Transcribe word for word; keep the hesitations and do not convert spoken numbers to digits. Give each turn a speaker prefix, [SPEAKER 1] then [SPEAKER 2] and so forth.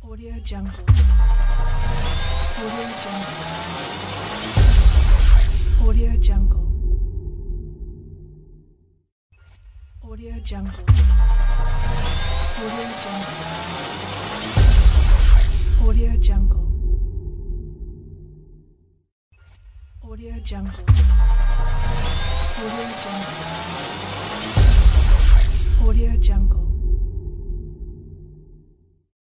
[SPEAKER 1] Audio Jungle. Audio Jungle. Audio Jungle. Audio Jungle. Audio Jungle. Audio Jungle. Audio Jungle. Audio Jungle. Audio Jungle.